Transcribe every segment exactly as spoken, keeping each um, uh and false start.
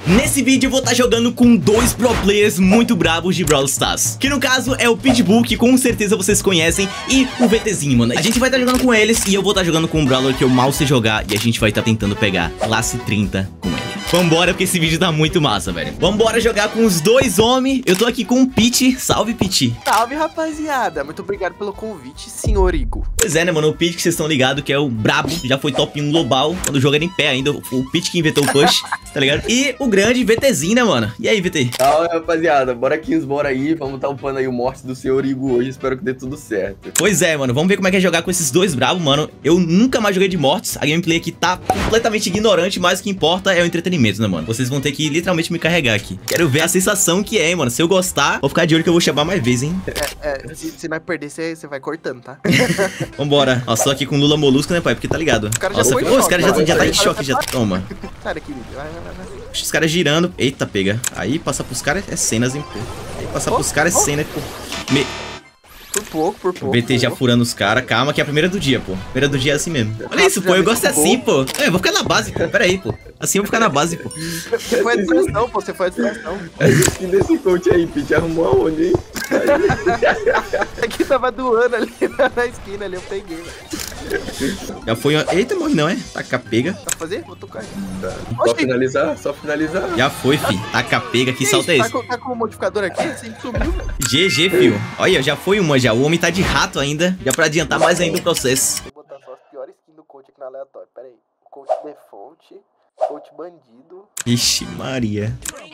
Nesse vídeo eu vou estar jogando com dois pro players muito bravos de Brawl Stars, que no caso é o Pitbull, que com certeza vocês conhecem, e o VTzinho, mano. A gente vai estar jogando com eles e eu vou estar jogando com um Brawler que eu mal sei jogar, e a gente vai estar tentando pegar classe trinta com ele. Vambora, porque esse vídeo tá muito massa, velho. Vambora jogar com os dois homens. Eu tô aqui com o Pit. Salve, Pit. Salve, rapaziada. Muito obrigado pelo convite, senhor Igor. Pois é, né, mano? O Pit que vocês estão ligados que é o brabo. Já foi top um global quando o jogo era em pé ainda. O Pit que inventou o push, tá ligado? E o grande VTzinho, né, mano? E aí, V T? Salve, rapaziada. Bora aqui, bora aí. Vamos tampando aí o morte do senhor Igor hoje. Espero que dê tudo certo. Pois é, mano. Vamos ver como é que é jogar com esses dois bravos, mano. Eu nunca mais joguei de mortes. A gameplay aqui tá completamente ignorante, mas o que importa é o entretenimento, né, mano? Vocês vão ter que literalmente me carregar aqui. Quero ver a sensação que é, hein, mano. Se eu gostar, vou ficar de olho que eu vou chamar mais vezes, hein? É, é se, se não perder, você vai cortando, tá? Vambora. Ó, só aqui com Lula Molusco, né, pai? Porque tá ligado. Os caras Nossa, já, pô, os caras já, já tá em vai, choque, já. Toma. Sai daqui, vai, vai, vai. Os caras girando. Eita, pega. Aí passar pros caras é cenas, hein, pô. Aí passar oh, pros caras é oh. cena, pô. Me... Por pouco, por pouco. O V T já furando os caras. Calma, que é a primeira do dia, pô. Primeira do dia é assim mesmo. Olha isso, pô. Eu gosto assim, pô. É, eu vou ficar na base, pô. Pera aí, pô. Assim eu vou ficar na base, pô. Você foi a distração, pô. Você foi a distração. A skin desse coach aí, Pete, arrumou aonde, hein? Aqui tava doando ali na esquina ali, eu peguei, velho. Já foi. Eita, morre não, é? Taca pega. Dá pra fazer? Vou tocar. Tá. Só finalizar, só finalizar. Já foi, fi. Taca pega. Que salto é esse? Tá com, tá com o modificador aqui? Você subiu, velho. G G, fio. Olha, já foi uma já. O homem tá de rato ainda. Já pra adiantar mais ainda o processo. Vou botar só as piores skins do coach aqui no aleatório. Pera aí. O coach default. Coach bandido. Ixi, Maria.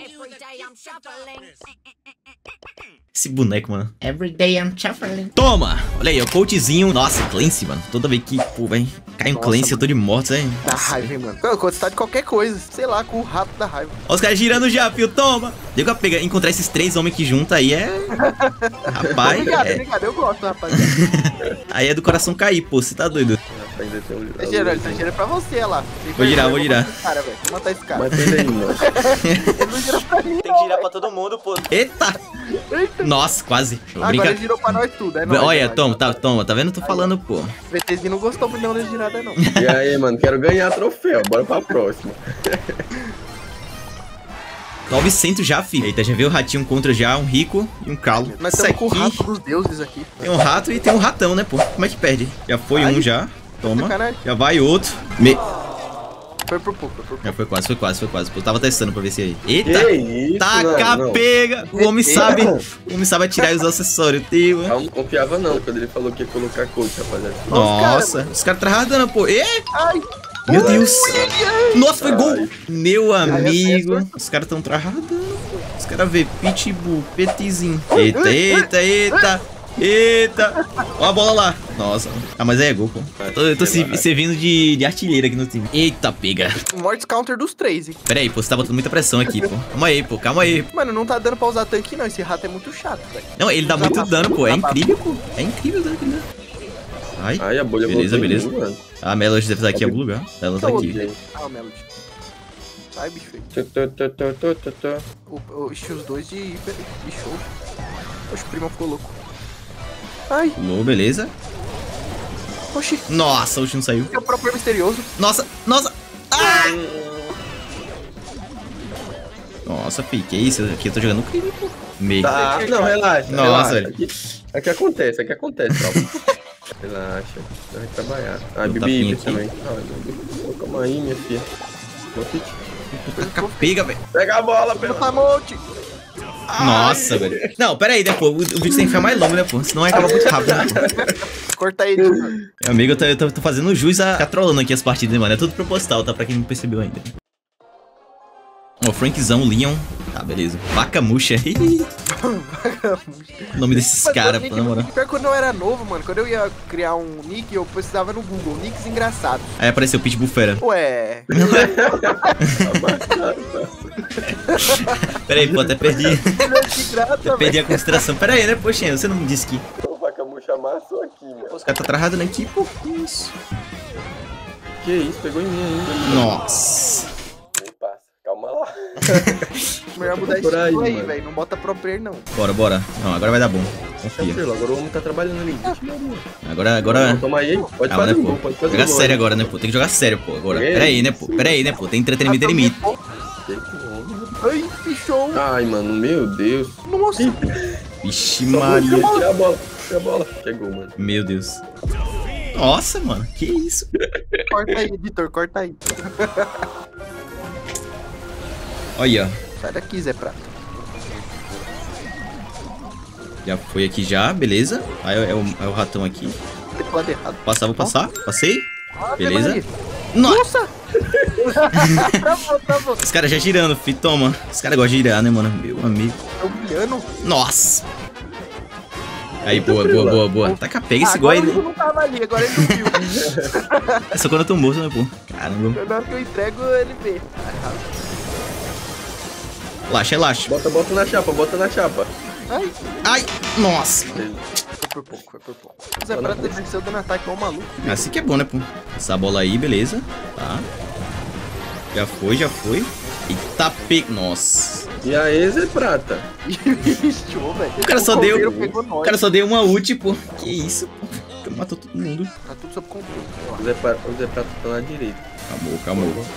Esse boneco, mano. Everyday I'm shuffling. Toma! Olha aí, o coachzinho. Nossa, Clancy, mano. Toda vez que, pô, vem, cai um Clancy, eu tô de mortos, hein? Dá raiva, hein, mano. O coach tá de qualquer coisa. Sei lá, com o rato da raiva. Ó, os caras girando já, fio. Toma! Deu pra pegar, encontrar esses três homens que juntam aí é... Rapaz, obrigado, é... obrigado. Eu gosto, rapaz. Aí é do coração cair, pô. Você tá doido. Ainda tem um Tá girando, ele tá girando pra você, olha lá. Vou girar, vou girar. Cara, velho. Vou matar esse cara. Mas tem daí, mano. Ele não girou pra mim, Tem que girar pra todo mundo, pô. Eita! Eita. Nossa, quase. Agora Brinca... ele girou pra nós tudo, é nóis. Olha, é nóis. toma, tá, toma. Tá vendo? Tô falando, pô. O VTzinho não gostou muito da girada, não. E aí, mano, quero ganhar troféu. Bora pra próxima. novecentos já, fi. Eita, já veio o ratinho contra já, um rico e um calo. Nós Isso estamos com o aqui... rato dos deuses aqui. Tem um rato e tem um ratão, né, pô? Como é que perde? Já foi Ai. um já. Toma. Sacanagem. Já vai outro. Me... Foi por pouco, foi por pouco. Já foi quase, foi quase, foi quase. Pô, eu tava testando pra ver se aí. Eita! Que isso, Taca, não, não. pega! O homem sabe. O homem sabe atirar os acessórios. Teu. Eu não confiava não, quando ele falou que ia colocar coach, rapaziada. Nossa, cara, os caras travadando, pô. E? Ai! Meu Ai, Deus! ai, ai. Nossa, foi gol! Ai. Meu amigo. Ai, Os caras tão travando, pô. Os caras vê Pitbull, Petizinho. Eita, eita, eita! Eita! Ó a bola lá. Nossa. Ah, mas aí é gol, pô. Eu tô, eu tô se, servindo de, de artilheiro aqui no time. Eita, pega. O Mortis counter dos três, hein? Pera aí, pô. Você tá botando muita pressão aqui, pô. Calma aí, pô. Calma aí. Mano, não tá dando pra usar tanque, não. Esse rato é muito chato, velho. Não, ele dá Já muito passou, dano, pô. É já incrível, pô. É incrível o dano que ele dá. Ai. Ai, a bolha Beleza, voltou em beleza. mim, mano. A Melody deve estar aqui em algum lugar. Ela tá aqui. Ah, o Melody. Sai, bicho feio. Tô, tô, tô, tô, tô, tô, tô. O, o, ixi, os dois de hiper. De show. Oxe, o primo ficou louco. Ai, Pulou, beleza. oxi. Nossa, o último saiu. É o próprio misterioso. Nossa, nossa. Ah! Nossa, fi, que isso? Aqui eu tô jogando crime, pô. Meio. Tá, não, relaxa. Nossa, relaxa. velho. Aqui, aqui acontece, aqui acontece, calma. Relaxa, vai trabalhar. Ah, Um Bibi tapinha Ibe também. Ah, calma aí, minha filha. Taca, pega, velho. Pega a bola, pelo Tá monte. Nossa, velho. Não, pera aí, né, pô? O, o vídeo tem que ficar mais longo, né, pô? Senão acaba muito rápido, né, pô? Corta aí, tio. Meu amigo, eu tô, eu tô- tô fazendo jus a ficar trolando aqui as partidas, né, mano? É tudo proposital, tá? Pra quem não percebeu ainda. Ó, Frankzão, Leon. Tá, beleza. Vaca murcha. O nome desses Mas, caras, nick- pô, na moral. Pior que quando eu era novo, mano, quando eu ia criar um nick, eu precisava no Google, nicks engraçados. Aí apareceu o Pitbull Fera. Ué, Pera aí, pô, até perdi. que graça, Até perdi a consideração. Pera aí, né, poxa, você não me disse que... O vaca murcha amassou aqui, mano. Os caras tá travado aqui, pô. Que isso? Que isso, pegou em mim ainda. Nossa. Nem passa, calma lá. melhor mudar esse Por aí, estilo aí, mano. velho. Não bota pro player, não. Bora, bora. Não, agora vai dar bom. Confia. Tranquilo, agora o homem tá trabalhando ali. Agora, agora... Não, toma aí, pode Calma, fazer né, o pô? gol, pode fazer Jogar o gol. sério agora, né, pô? Tem que jogar sério, pô, agora. É Pera aí, né, pô? Pera aí, né, pô? Tem entretenimento e limite. Tem que homem. Ai, bichou. Ai, mano, meu Deus. Nossa. Vixe, Só Maria. Tira a bola, tira a bola. Chegou, mano. Meu Deus. Nossa, mano, que isso? Corta aí, editor, corta aí. Olha, Sai daqui, Zé Prato. já foi aqui já, beleza. Aí é o, é o ratão aqui. Tem pro lado errado. Passar, vou passar. Passei. Ah, Beleza. Maria. Nossa! Nossa! Travou, travou. Os caras já girando, fi, toma. Os caras gostam de girar, né, mano? Meu amigo. Tá humilhando. Nossa! Aí, boa, boa, boa, boa. Taca, pega esse gol Agora aí. ele não tava ali, agora ele não viu. É só quando eu tô morto, né, pô? Caramba. Na hora que eu entrego, ele vê. Relaxa, relaxa. Bota, bota na chapa, bota na chapa. Ai, Ai, nossa. foi por pouco, foi por pouco. O Zé Prato desceu dando ataque igual um maluco. Assim que é bom, né, pô? Essa bola aí, beleza. Tá. Já foi, já foi. Eita, pe... Nossa. E aí, Zé Prata? Bicho, velho. O cara só deu... Pegou O nós. cara só deu uma ult, pô. Que isso, pô. Matou todo mundo. Tá tudo sob controle. O Zé Prata, o Zé Prata tá na direita. Acabou, acabou.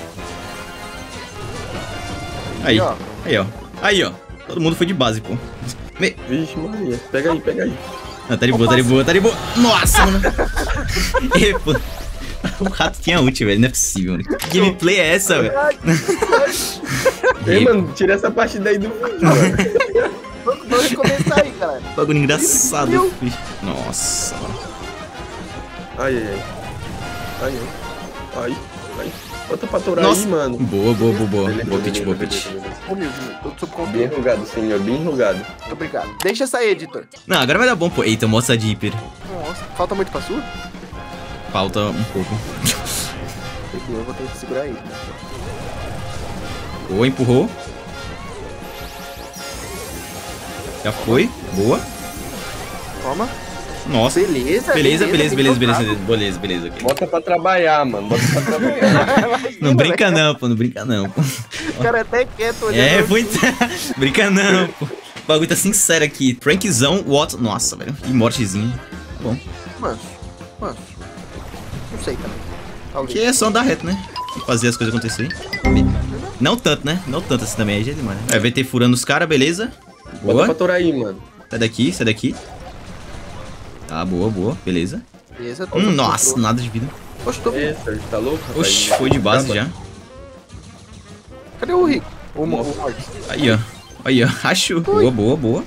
Aí, ó. aí, ó. Aí, ó. Todo mundo foi de base, pô. Me... Vixe, Maria. Pega aí, pega aí. Não, tá de boa, tá de boa, tá de boa. Nossa, mano. E, pô. O rato tinha ult, velho. Não é possível, mano. Que gameplay é essa, velho? Ei, mano, tira essa partida aí do vídeo, mano. Vamos, vamos começar aí, galera. Bagulho engraçado, Meu filho. Nossa, mano. Ai, ai, ai. Ai, ai. Ai, ai. Bota pra torar Nossa. aí, mano. Boa, boa, boa, boa. Beleza, Boa pitch, beleza, boa beleza, pitch. beleza. Humilde, humilde. Tudo sob Bem controle. enrugado, senhor, bem enrugado. Muito obrigado. Deixa sair, editor. Não, agora vai dar bom, pô. Eita, mostra de hiper. Nossa, falta muito pra sua? Falta um pouco. Eu vou ter que segurar ele. Boa, empurrou. Já foi. Boa. Toma. Nossa. Beleza, Beleza, beleza, beleza, beleza, tem beleza, beleza, beleza, ok. Bota pra trabalhar, mano. Bota pra trabalhar. que Não trocar. brinca não, pô, não brinca não, pô. O cara é até quieto olhando. É, foi... brinca não, pô. O bagulho tá sincero aqui. Frankzão, what? Nossa, velho. Que mortezinho. Tá bom. Mano, mano. Não sei também. Talvez. Que é só andar reto, né? E fazer as coisas acontecerem. Não tanto, né? Não tanto assim também, aí já é demais. É, V T furando os caras, beleza. Bota Boa. pra torar aí, mano. Sai daqui, sai daqui. Tá, boa, boa. Beleza. Beleza, tô Hum, sob nossa, controle. nada de vida. Oxe, tô... Ê, Sérgio, tá louco, rapaz? Oxi, foi de base já. Cadê o Rico? O Mo- o Mortis. Aí, ó. Aí, ó. Achou. Boa, boa, boa.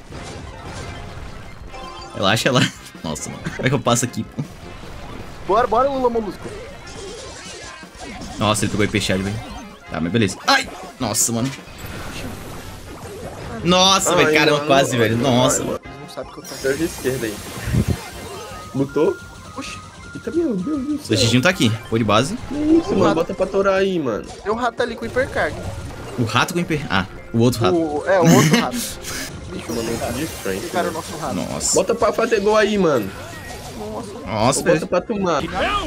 Relaxa, relaxa. Nossa, mano. Como é que eu passo aqui, pô? Bora, bora, Lula Molusco. Nossa, ele pegou I P Shard, velho. Tá, mas beleza. Ai! Nossa, mano. Nossa, Ai, velho. Caramba, mano, quase, ai, velho. ai, Nossa, ai, mano. Eles não sabem o que eu tô fazendo. Sérgio esquerda aí. Botou? Oxi, Eita, meu Deus do O céu. Giginho tá aqui. Foi de base. Que isso, mano? Bota pra torar aí, mano. tem um rato ali com hipercarga. O rato com I P... Ah, o outro rato. O... É, o outro rato. Bicho, momento de frente. Cara, o mano. nosso rato. Nossa. Bota pra fazer gol aí, mano. Nossa. Nossa, Ou bota beleza. pra tomar.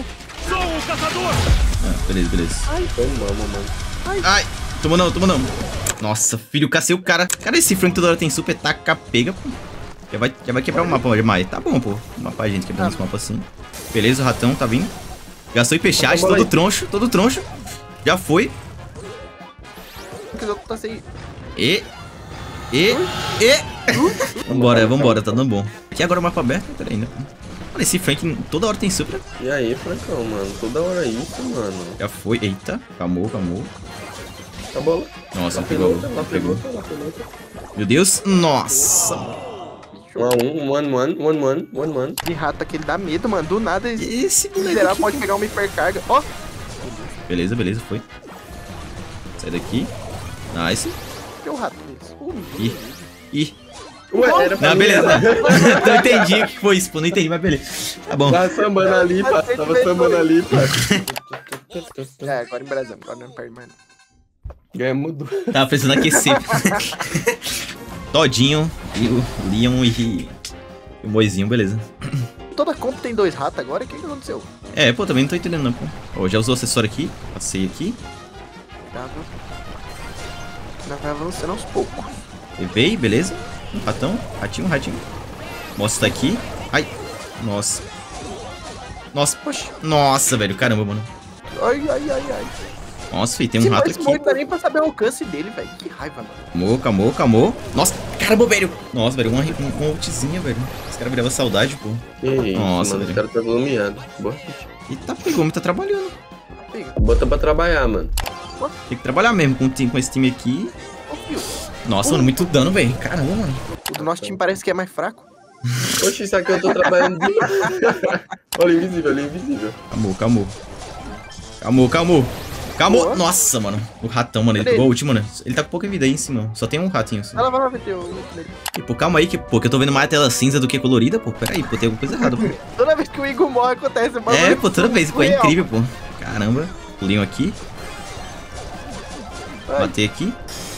Ah, beleza, beleza. Tomamos, mano. Ai, tomou não, tomou não. Nossa, filho, cacei o cara. Cara, esse Frank toda hora tem super, taca, pega, pô. Já vai, já vai quebrar o mapa demais. Tá bom, pô. O mapa a gente quebrando esse mapa assim. Beleza, o ratão tá vindo. Gastou I P Chat, Bola todo aí. troncho, todo troncho. Já foi. Que jogo tá sem... E. E. E. Vambora, vambora, tá dando bom. Aqui agora o mapa aberto, pera aí, né? Mano, esse Frank toda hora tem super. E aí, Francão, mano? Toda hora isso, mano. Já foi. Eita, calmou, calmou. A bola. Nossa, Lá não pegou, pelota, lá não pegou. pelota, lá pelota. Meu Deus, nossa. Um a um, one, one, one, one, one, one. De rato aquele dá medo, mano. Do nada, esse Esse moleque miserável aqui. pode pegar uma hipercarga. Ó, Beleza, beleza, foi. Sai daqui. Nice. que é o rato desse. Uh, Ih, ih. Ué, era pra Não, mim, beleza. era. Não entendi o que foi isso, pô. Não entendi, mas beleza. Tá bom. Tava sambando ali, pá. Tava sambando ali, pá. É, agora em Brasília. Agora não perde mais. Ganhamos do... Tava precisando aquecer. Todinho e o Leon e, e o Moizinho, beleza. Toda comp tem dois ratos agora. O que que aconteceu? É, pô, também não tô entendendo não, pô. Ó, já usou o acessório aqui. Passei aqui. Tava... Ainda vai avançando aos poucos. Levei, beleza. Ratão, ratinho, ratinho. Mostra aqui. Ai, nossa. Nossa, Oxi. nossa, velho, caramba, mano. Ai, ai, ai, ai. Nossa, filho, tem Esse um rato esse aqui. não dá nem pra saber o alcance dele, velho. Que raiva, mano. Calmou, calmou, calmou. Nossa, caramba, velho. Nossa, velho, uma, uma ultizinha, velho. Esse cara virava saudade, pô. Que isso, Nossa, mano. velho. O cara tá volumeado. Boa. Eita, pegou, tá trabalhando. Pega. Bota pra trabalhar, mano. Tem que trabalhar mesmo com, o time- com esse time aqui. Ô, fio. Nossa, mano, muito dano, velho. Caramba, mano. O do nosso time parece que é mais fraco. Oxe, isso aqui eu tô trabalhando de... Olha, invisível, olha, invisível. Calmou, calmou. Calmou, calmou. Calmou. Boa. Nossa, mano. O ratão, mano. Ele Cadê pegou a ele? última, mano. Ele tá com pouca vida aí em cima. Só tem um ratinho assim. Vai lá, vai lá, vai ter o ult nele. E, pô, calma aí, que, pô, que eu tô vendo mais a tela cinza do que colorida, pô. Pera aí, pô, tem alguma coisa errada, pô. Toda vez que o Igor morre, acontece. Mas É, pô, toda vez, pô, é surreal. incrível, pô. Caramba. Pulinho aqui. Ai, Bater aqui.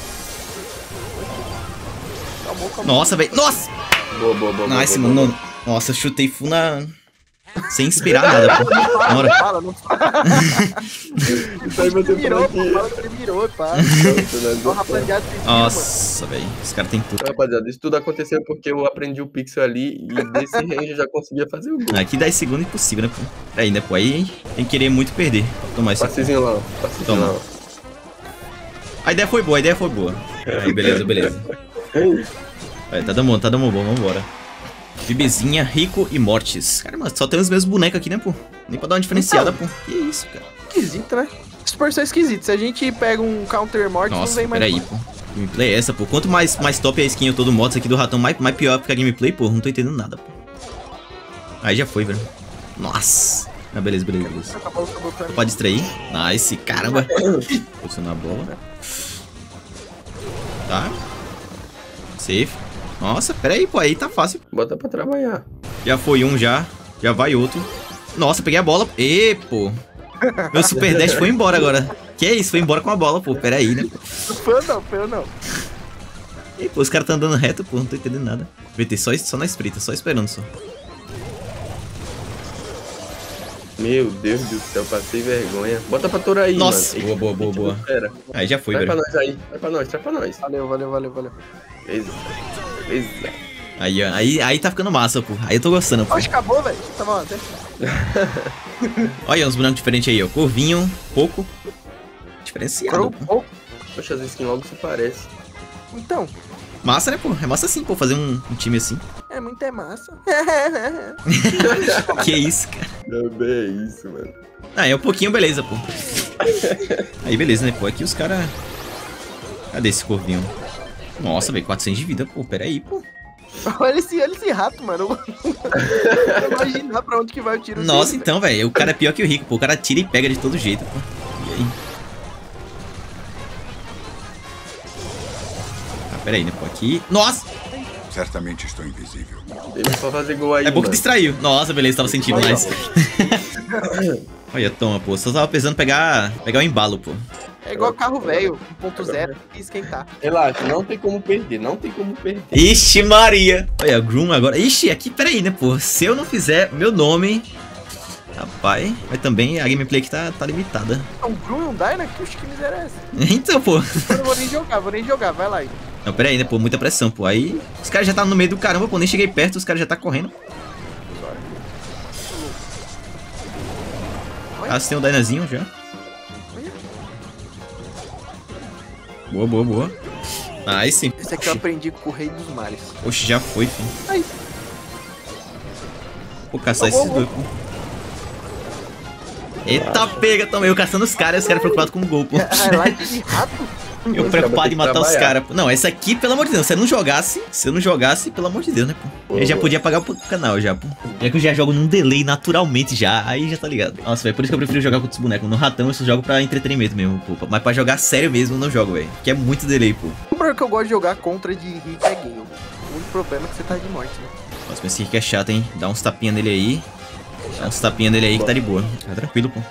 calmou, calmou. Nossa, velho. Nossa! Boa, boa, boa. Nice, boa, mano. boa. Nossa, eu chutei full na... Sem inspirar nada, pô. Na hora. Fala, não fala. Isso aí você Mirou, falou pô. aqui. Fala que ele mirou, pá. Ó, rapaziada, vocês viram, Nossa, velho. Esse cara tem tudo. Rapaziada, isso tudo aconteceu porque eu aprendi o pixel ali e desse range eu já conseguia fazer o gol. Aqui dez segundos é impossível, né, pô? Peraí, né, pô? Aí tem que querer muito perder. Vou tomar esse aqui. Passezinho lá, ó. Passezinho Toma. lá, ó. A ideia foi boa, a ideia foi boa. Aí, beleza, beleza. Vai, tá dando bom, tá dando bom, vambora. Bibezinha, Rico e Mortis. Caramba, só tem os mesmos bonecos aqui, né, pô? Nem pra dar uma diferenciada, pô. Que isso, cara. Esquisito, né? Super são esquisitos. Se a gente pega um counter morte, não Nossa, vem mais. peraí, pô. Gameplay é essa, pô. Quanto mais, mais top a skin eu tô do mods aqui do ratão, mais, mais pior fica a gameplay, pô. Não tô entendendo nada, pô. Aí já foi, velho. Nossa. Ah, beleza, beleza, beleza. Acabou, acabou pra mim. Pode distrair. Nice, caramba. Posicionar a bola. Tá. Safe. Nossa, pera aí, pô. Aí tá fácil. Bota pra trabalhar. Já foi um, já. Já vai outro. Nossa, peguei a bola. Ê, pô. Meu Super Dash foi embora agora. Que é isso? Foi embora com a bola, pô. Pera aí, né? Foi não, foi não. Ih, pô, os caras tá andando reto, pô. Não tô entendendo nada. V T só, só na espreita, só esperando só. Meu Deus do céu, passei vergonha. Bota pra torar aí, Nossa, mano. boa, boa, boa, boa. Pera. Aí já foi, Vai pra velho. nós aí. Vai pra nós, traz pra nós. Valeu, valeu, valeu, valeu. Beleza. Beleza. Aí, ó, aí, aí tá ficando massa, pô. Aí eu tô gostando, pô. Acho que acabou, velho. Tava até. Olha uns bonecos diferentes aí, ó. Corvinho, pouco. Diferenciado, Crow, pô. oh, Poxa, as skins logo se parecem. então, Massa, né, pô? É massa sim, pô, fazer um, um time assim. é muito é massa. Que isso, cara. Também é isso, mano. Ah, é um pouquinho, beleza, pô. Aí, beleza, né, pô? Aqui os caras... Cadê esse corvinho? Nossa, velho, quatrocentos de vida, pô. Pera aí, pô. olha, esse, olha esse rato, mano. Eu vou imaginar pra onde que vai o tiro Nossa, dele, então, velho. O cara é pior que o Rico, pô. O cara tira e pega de todo jeito, pô. E aí? Ah, pera aí, né, pô? Aqui... Nossa! Certamente estou invisível. Ele pra fazer gol aí, É bom que mano. distraiu. Nossa, beleza, tava sentindo Olha, mais. Olha, toma, pô. Só tava precisando pegar, pegar o embalo, pô. É igual carro velho, um ponto zero, e esquentar. Relaxa, não tem como perder, não tem como perder. Ixi, Maria. Olha, Groom agora. Ixi, aqui, peraí, né, pô? Se eu não fizer meu nome... Rapaz, mas também a gameplay aqui tá, tá limitada. Um Gru e um Dyna? Que que miséria é essa? Então, pô. Eu não vou nem jogar, vou nem jogar, vai lá aí. Não, pera aí, né, pô? Muita pressão, pô. Aí os caras já tá no meio do caramba, pô. Nem cheguei perto, os caras já tá correndo. Ah, você tem um Dynazinho já. Boa, boa, boa. Aí sim. Esse aqui eu aprendi com o Rei dos Mares. Oxe, já foi, filho. Aí. Vou caçar Ô, esses ô, ô. dois, pô. Eita, pega também. Eu caçando os caras e os caras preocupados com o gol, pô. Highlight de rato? Eu preocupado em matar os trabalhar. caras. pô. Não, essa aqui, pelo amor de Deus, se eu não jogasse, se eu não jogasse, pelo amor de Deus, né, pô? Eu já podia pagar pro canal já, pô. Já que eu já jogo num delay naturalmente já, aí já tá ligado. Nossa, velho, por isso que eu prefiro jogar com outros bonecos. No ratão eu só jogo pra entretenimento mesmo, pô. Mas pra jogar sério mesmo eu não jogo, velho. Que é muito delay, pô. O problema que eu gosto de jogar contra de hit é Gale. O único problema é que você tá de morte, né? Nossa, mas esse Rick é chato, hein? Dá uns tapinha nele aí. Dá uns tapinha nele aí que tá de boa. Tá tranquilo, pô.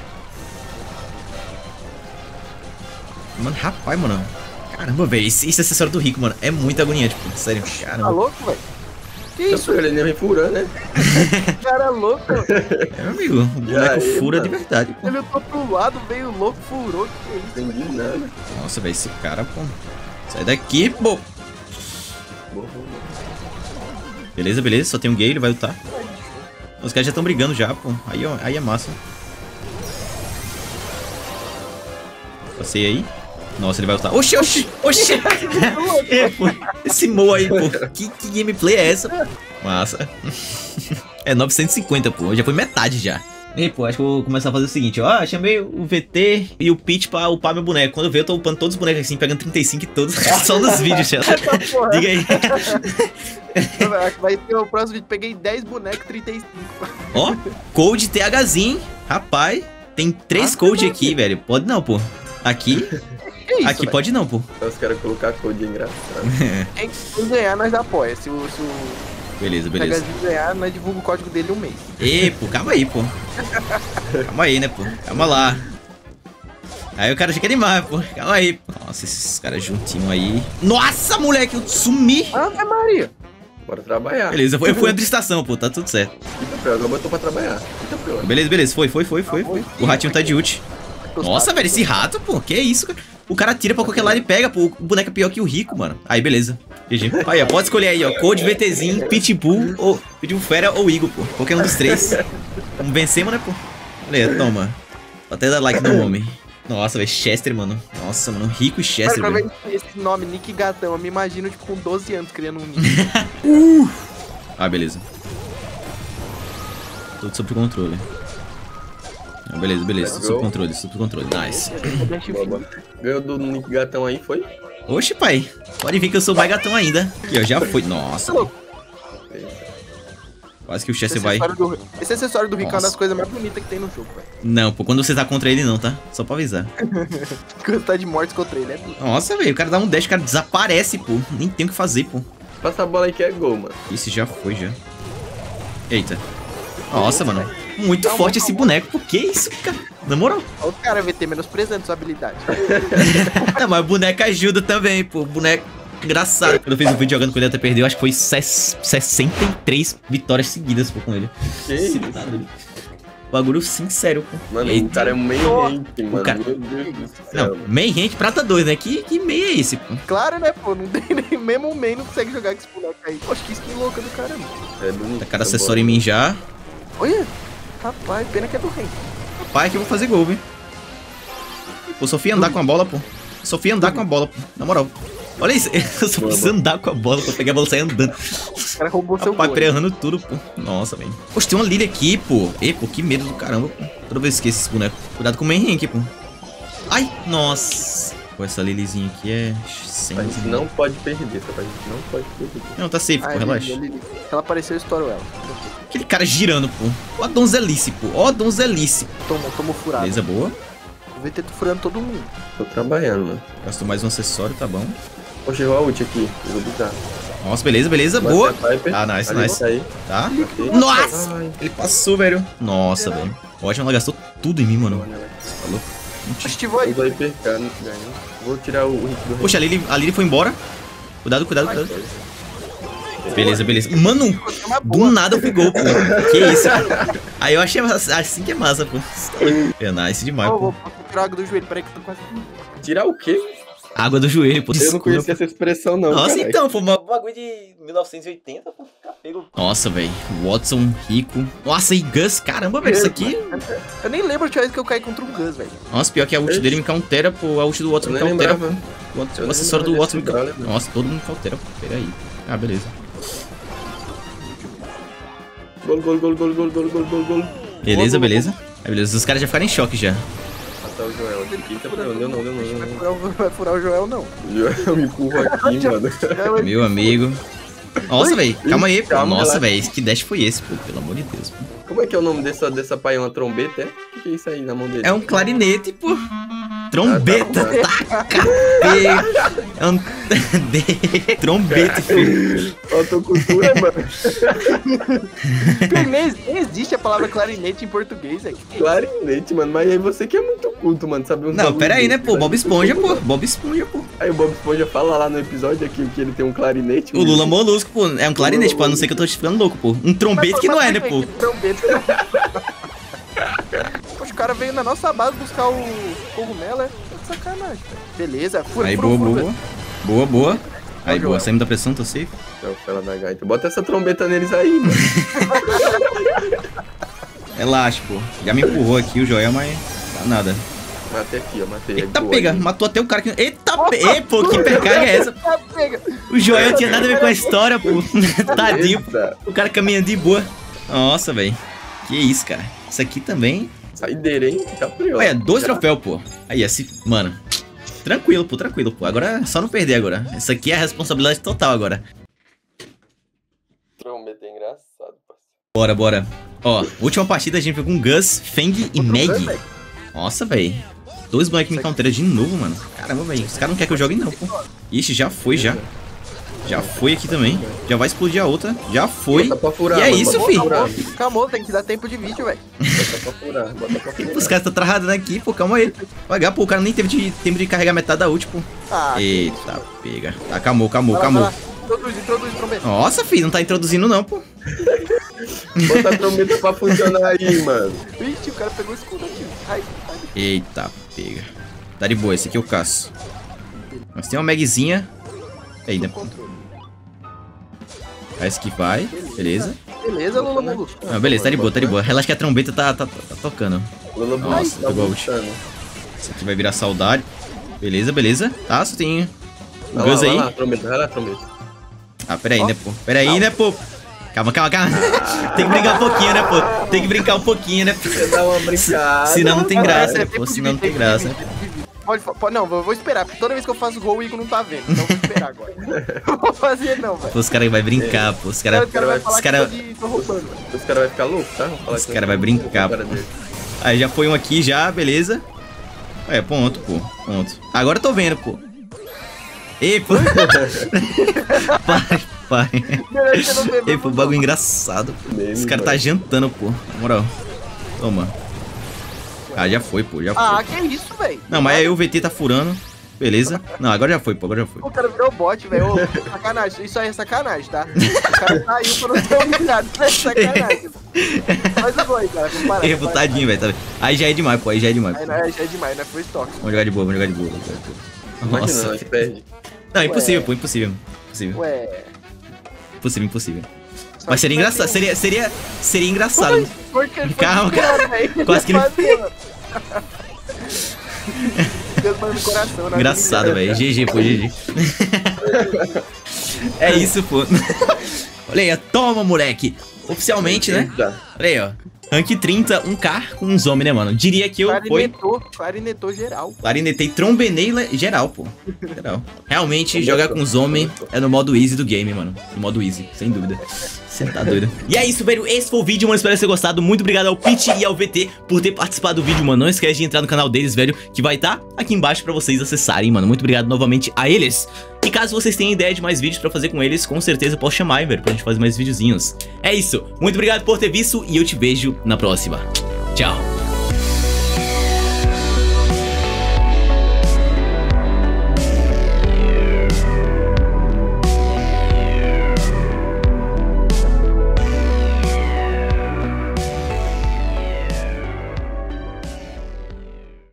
Mano, rapaz, mano. Caramba, velho. Esse, esse acessório do Rico, mano, é muito agoniante, pô. Sério, Tá caramba. louco, velho? Que Isso, isso? ele nem vem furando, né? Cara louco. É, meu amigo. O boneco aí, fura mano? de verdade, pô. Ele lutou pro lado, veio louco, furou. Que isso? Entendi nada. Nossa, velho, esse cara, pô. Sai daqui, pô. Boa, boa, boa. Beleza, beleza. Só tem um gay, ele vai lutar. Os caras já estão brigando já, pô. Aí, ó, aí é massa. Passei aí. Nossa, ele vai lutar. Oxi, oxi, oxi. É, pô. Esse Mo aí, pô. Que, que gameplay é essa? Massa. É novecentos e cinquenta, pô. Já foi metade já. E, pô, acho que eu vou começar a fazer o seguinte, ó. Chamei o V T e o Peach pra upar meu boneco. Quando eu ver, eu tô upando todos os bonecos assim, pegando trinta e cinco e todos. Só nos vídeos, Chela. Diga aí. Vai ser o próximo vídeo. Peguei dez bonecos, trinta e cinco. Ó, Code THzinho. Rapaz, tem três Ah, Code não, aqui, velho. Pode não, pô. Aqui. Que isso, aqui velho? pode não, pô. Então os caras colocar code engraçado. Quem quem ganhar, nós apoia. Se o, se o Beleza, beleza. Pegazinho ganhar, nós divulga o código dele um mês. Ê, pô, calma aí, pô. Calma aí, né, pô. Calma lá. Aí o cara fica demais, pô. Calma aí. Nossa, esses caras juntinhos aí. Nossa, moleque, eu sumi. Ave Maria. Bora trabalhar. Beleza, eu fui antes da estação, pô. Tá tudo certo. Eita, pior, agora botou pra trabalhar. Eita, pior. Beleza, beleza. Foi, foi, foi, foi. foi. O ratinho tá de ult. Nossa, velho, esse rato, pô. Que isso, cara. O cara tira pra qualquer lado e pega, pô. O boneco é pior que o rico, mano. Aí, beleza. G G. Aí, ó. Pode escolher aí, ó. Code, VTzinho, Pitbull, ou Pitbull Fera ou Igor, pô. Qualquer um dos três. Vamos vencer, mano, né, pô? Beleza, toma. Vou até dar like no homem. Nossa, velho. Chester, mano. Nossa, mano. Rico e Chester, Cara, velho. esse nome, Nick Gatão, eu me imagino, tipo, com doze anos criando um Nick. uh. Ah, beleza. Tudo sob controle. Ah, beleza, beleza. Tudo sob controle, sob controle. Nice. Boba. Ganhou do Nick Gatão aí, foi? Oxe, pai. Pode vir que eu sou mais gatão ainda. Aqui, ó. Já foi. Nossa. Quase que o Chester Esse vai. acessório do, esse acessório do Rico é uma Nossa. das coisas mais bonitas que tem no jogo, velho. Não, pô. Quando você tá contra ele, não, tá? Só pra avisar. Quando tá de morte contra ele, é bonito. Nossa, velho. O cara dá um dash, o cara desaparece, pô. Nem tem o que fazer, pô. Passa a bola aí que é gol, mano. Esse já foi, já. Eita. Nossa, mano. Muito Calma, forte esse calma. boneco. Por que isso, cara? Na moral. Olha o cara V T menosprezando sua habilidade. Não, mas o boneco ajuda também, pô. O boneco engraçado. Quando eu fiz um vídeo jogando com ele até perdeu, acho que foi sessenta e três vitórias seguidas, pô, com ele. Que Se isso? tá doido. Bagulho sincero, pô. Mano, Eita. o cara é meio rank, mano. cara- Meu Deus do céu. Não, main rank prata dois, né? Que, que meio é esse, pô? Claro, né, pô? Não tem nem mesmo o main não consegue jogar com esse boneco aí. Poxa, que skin louca do caramba. É bonito. Tá cara acessório em mim já. Olha, rapaz, pena que é do rei. Pai, que eu vou fazer gol, viu? Pô, Sofia andar com a bola, pô. Sofia andar com a bola, pô. Na moral. Olha isso, eu só preciso andar com a bola pra pegar a bola e sair andando. O cara roubou seu Rapaz, gol. pre-errando tudo, pô. Nossa, velho. Poxa, tem uma Lily aqui, pô. Ei, pô, que medo do caramba, pô. Toda vez que esqueço esse boneco. Cuidado com o main rank, pô. Ai, nossa. Pô, essa Lilyzinha aqui é... sem A gente não pode perder, tá? A gente não pode perder. Não, tá safe, Ah, pô, relaxa. ele- ele- Se ela apareceu, eu estouro ela. Aquele cara girando, pô. Ó a donzelice, pô. Ó a donzelice. Tomou, tomou furado. Beleza, boa. O V T tá furando todo mundo. Tô trabalhando, mano. Gastou mais um acessório, tá bom. Poxa, errou a ult aqui. Eu vou botar. Nossa, beleza, beleza, Vai boa. ser Piper. Ah, nice, Ali, nice. Aí. Tá? Ok. Nossa! Ai. Ele passou, velho. Nossa, velho. Ótimo, ela gastou tudo em mim, mano. Falou. Ativou aí. Eu vou hipercar, não ganho. Vou tirar o hit do Poxa, a Lily, a Lily foi embora. Cuidado, cuidado, Ai, cuidado. Beleza, beleza. Mano, Foi uma do boa. nada eu fui gol, pô. Que isso? Aí eu achei assim que é massa, pô. É nice demais, Ó, pô. vou vou tirar água do joelho, peraí que eu tô quase... Tirar o quê? Água do joelho, pô. Eu não Desculpa, conhecia essa expressão, não. Nossa, caralho. então, foi uma bagulho de mil novecentos e oitenta, pô. Pego. Nossa, velho. Watson, Rico. Nossa, e Gus, caramba, velho. Isso aqui. Eu nem lembro a última vez que eu caí contra um Gus, velho. Nossa, pior que a ult dele me countera, pô. A ult do Watson Eu me nem countera, lembrava. pô. O Watson- Eu O nem acessório do lembrava Watson me desse countera. brother, Nossa, todo mundo cautera, pô. Pera aí. Ah, beleza. Gol, gol, gol, gol, gol, gol, gol, gol, gol. Beleza, beleza. Aí, beleza. Os caras já ficaram em choque já. Matar o Joel aqui. Eita, não, deu não, deu não, deu Vai não. furar o- Vai furar o Joel, não. O Joel me empurra aqui, mano. Meu amigo. Nossa, velho. Calma aí, pô. Calma, Nossa, relaxa. velho. Que dash foi esse, pô? Pelo amor de Deus, pô. Como é que é o nome dessa, dessa pai? É uma trombeta, é? O que é isso aí na mão dele? É um clarinete, pô. Trombeta. Ah, Tá, capeta. É um... Trombeta, filho. Faltou cultura, mano. Nem, nem existe a palavra clarinete em português, velho. Clarinete, mano. Mas aí você que é muito culto, mano. Sabe uns Não, bagulho pera aí, né, desse, pô? sabe? Bob Esponja, pô. Bob Esponja, pô. Aí o Bob Esponja fala lá no episódio aqui que ele tem um clarinete. O Lula Molusco, pô. É um clarinete, pô. A não ser que eu tô ficando louco, pô. Um trombete que não é, né, pô? Trombeta. Poxa, o cara veio na nossa base buscar o cogumelo, é de sacanagem, velho. Beleza, fura, Aí, fura, boa, fura, boa. velho. Boa, boa. Aí, Ó, boa. Joel. Saímos da pressão, tô safe. É o fela da gaita. Bota essa trombeta neles aí, mano. Relaxa, pô. Já me empurrou aqui o Joel, mas... Dá nada. Matei aqui, ó, matei. Eita, pega, matou até o cara que... Eita, pega, pô, que percarga é essa? O Joel tinha nada a ver com a história, pô. Tadinho, pô. O cara caminhando de boa. Nossa, velho. Que isso, cara. Isso aqui também... Saideira, hein? Tá frio. Olha, dois troféus, pô. Aí, esse... Mano... Tranquilo, pô, tranquilo, pô. Agora é só não perder agora. Isso aqui é a responsabilidade total agora. Trombeta é engraçado, parceiro. Bora, bora. Ó, última partida a gente foi com Gus, Feng e Meg. Nossa, velho. Dois moleques me counteram de novo, mano. Caramba, velho. Os caras não querem que eu jogue não, pô. Ixi, já foi, já. Já foi aqui também. Já vai explodir a outra. Já foi. Furar, e é mano, isso, filho. Calma, tem que dar tempo de vídeo, velho. Bota pra furar, bota pra furar. Os caras estão travando aqui, pô. Calma aí. Pagar, pô. O cara nem teve de, tempo de carregar metade da ult, pô. Ah, eita, pega. Tá, calmou, calmou, vai lá, calmou. vai lá. Introduz, introduz, trombeta. Nossa, filho. Não tá introduzindo não, pô. Bota a trombeta pra funcionar aí, mano. Ixi, o cara pegou o escudo aqui. Ai, ai. Eita, pega. Tá de boa. Esse aqui eu caço. Mas tem uma Megzinha. Ainda, pô. Esse que vai, beleza. Beleza, Lula Mulu. Não, beleza, tá de boa, tá de boa. Relaxa que a trombeta tá, tá, tá, tá tocando. Lula Nossa, tá pegou a ult. Esse aqui vai virar saudade. Beleza, beleza. Tá, só tem o Gus aí. Vai lá, trombeta, vai lá, trombeta. Ah, pera aí, né, pô. Pera aí, né, pô. Calma, calma, calma. Tem que brincar um pouquinho, né, pô. Tem que brincar um pouquinho, né, pô. Você dá uma brincada. Senão não tem graça, né, É pô. tempo de Senão não vídeo, tem graça, né. tempo de vídeo. Pode, pode, não, eu vou esperar, porque toda vez que eu faço gol o Igor não tá vendo, então eu vou esperar agora. Não vou fazer não, velho. Pô, os caras vão brincar, pô. Os caras... Os caras vão falar Os caras... que eu tô, de, tô roubando, velho. Os caras vão ficar loucos, tá? Os caras vão brincar, pô. Aí já foi um aqui já, beleza. É, ponto, pô. Ponto. Agora eu tô vendo, pô. Ei, pô. Pai, pai. Ei, pô, bagulho engraçado. Os caras tá jantando, pô. Na moral. Toma. Ah, já foi, pô. Já foi. Ah, que isso, velho? Não, mas aí o V T tá furando. Beleza. Não, agora já foi, pô. Agora já foi. O cara virou bot, velho. Sacanagem. Isso aí é sacanagem, tá? O cara saiu pra não ter humilhado. Isso é sacanagem. Mas eu vou aí, cara. Vamos parar. Ei, pô, tadinho, velho. Tá... Aí já é demais, pô. Aí já é demais. Aí não, é, já é demais, né? Foi estoque. Vamos jogar de boa, vamos jogar de boa. Vamos jogar de boa. Nossa. Imagina, perde. Não, impossível, pô. Impossível. Impossível. Ué. Impossível, impossível. Mas seria engraçado. Seria, seria, seria engraçado. Calma, calma. Quase que não. Deus manda no coração, né? Engraçado, velho. G G, pô, G G. É isso, pô. Olha aí, ó. Toma, moleque. Oficialmente, né? Olha aí, ó. Rank trinta, um K com uns homens, né, mano? Diria que eu fui... Clarinetou geral. Clarinetei, trombenei geral, pô. Geral. Realmente, jogar com os homens é no modo easy do game, mano. No modo easy, sem dúvida. Você tá doido. E é isso, velho. Esse foi o vídeo, mano. Espero ter gostado. Muito obrigado ao Pete e ao V T por ter participado do vídeo, mano. Não esquece de entrar no canal deles, velho, que vai estar aqui embaixo pra vocês acessarem, mano. Muito obrigado novamente a eles. E caso vocês tenham ideia de mais vídeos pra fazer com eles, com certeza eu posso chamar, hein, velho, pra gente fazer mais videozinhos. É isso. Muito obrigado por ter visto e eu te vejo na próxima. Tchau.